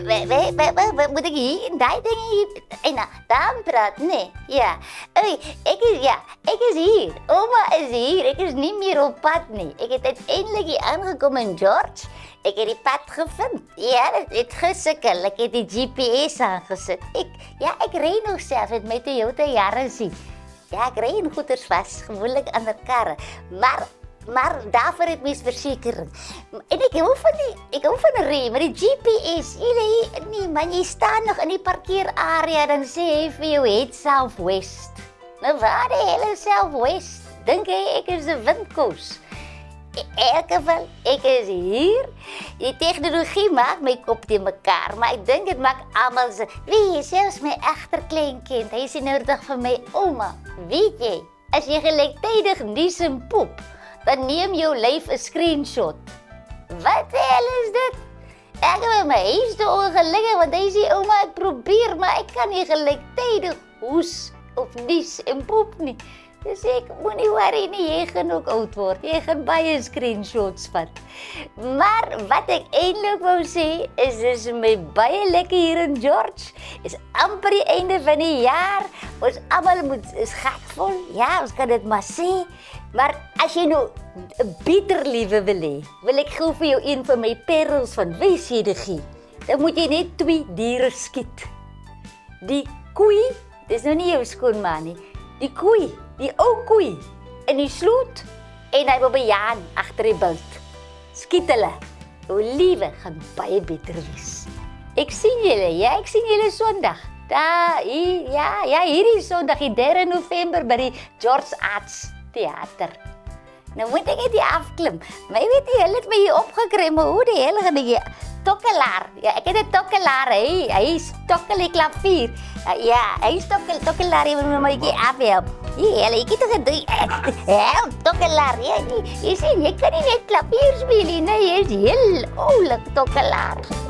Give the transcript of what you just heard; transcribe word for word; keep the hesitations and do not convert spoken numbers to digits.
Wat moet ik hier in die dingen hier? En nou, daar praten, nee. Ja. Oei, ik is, ja, ik is hier. Oma is hier. Ik is niet meer op pad, nee. Ik heb uiteindelijk hier aangekomen in George. Ik heb die pad gevonden. Ja, het het gesukkel. Ik heb die G P S aangezet. Ik, ja, ik rijd nog zelf met mijn Toyota jaren zien. Ja, ik rijd in goeders vast, gewoonlijk aan de karren. Maar, maar daarvoor heb ik verzekering. En ik hou van die, ik hou van een rij, maar die G P S, jullie, nee man, je staat nog in die parkeerarea, dan sê hy vir jou het Southwest. Nou waar die hele Southwest? Denk jy ek is de windkoers? In elk geval, ik is hier. Die technologie maakt mijn kop in elkaar, maar ik denk het maakt allemaal zo. Wie is zelfs mijn achterkleinkind? Hij is in de dag van mijn oma. Weet je, als je gelijktijdig nies en poep, dan neem jouw lijf een screenshot. Wat de hel is dit? Ik heb mijn huis te ongelukkig, want hij zei, oma, ik probeer, maar ik kan niet gelijktijdig hoes of nies en poep niet. Dus ik moet niet worry nie, jy gaan ook oud word. Jy gaan baie screenshots vat. Maar wat ik eindelijk wou sê, is dus my baie lekker hier in George. Is amper die einde van die jaar. Ons allemaal moet, is gatvol. Ja, ons kan het maar sê. Maar als je nou een beter leven wil hê, wil ik gou vir jou een van my perels van wijsheden gee. Dan moet je net twee dieren skiet. Die koei, dit is nou nie jou skoonma nie. Die koei, die ou koei, in die sloot en hy wil bejaan achter die bult. Skiet hulle, jou liewe gaan baie beter wees. Ek sien julle, ja, ek sien julle Sondag. Daar, hier, ja, ja, hierdie Sondag, die derde November by die George Arts Theater. Nou moet ek net hier afklim. My weet nie, hulle het my hier opgekry, maar hoe die hele gaan die tokkelaar. Ja, ek het een tokkelaar, hy, hy is tokkel die klavier. Ja, hy is tokkel, tokkelaar, jy moet my maar hier afhelp. Ja, ek het toch een help, tokkelaar. Ja, jy sien, jy kan nie net klavier speel, nee, jy is heel oulik tokkelaar.